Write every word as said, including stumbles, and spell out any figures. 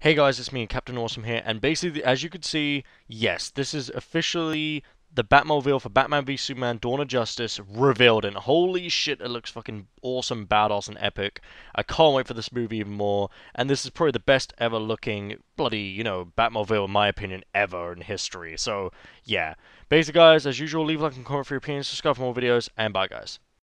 Hey guys, it's me, Captain Awesome here, and basically, as you can see, yes, this is officially the Batmobile for Batman v Superman Dawn of Justice revealed, and holy shit, it looks fucking awesome, badass, and epic. I can't wait for this movie even more, and this is probably the best ever looking bloody, you know, Batmobile, in my opinion, ever in history. So, yeah. Basically, guys, as usual, leave a like and comment for your opinions, subscribe for more videos, and bye, guys.